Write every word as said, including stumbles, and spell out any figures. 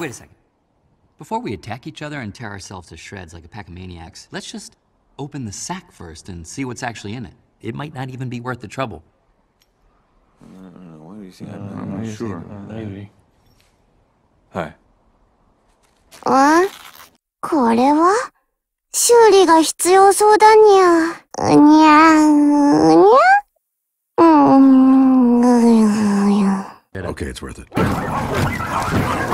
wait a second. Before we attack each other and tear ourselves to shreds like a pack of maniacs, let's just open the sack first and see what's actually in it. It might not even be worth the trouble. I don't know. What do you think? Uh, I'm not sure. Maybe. Hi. あ、これは修理が必要そうだにゃ。うにゃ、うにゃ。うーん。 Okay, it's worth it.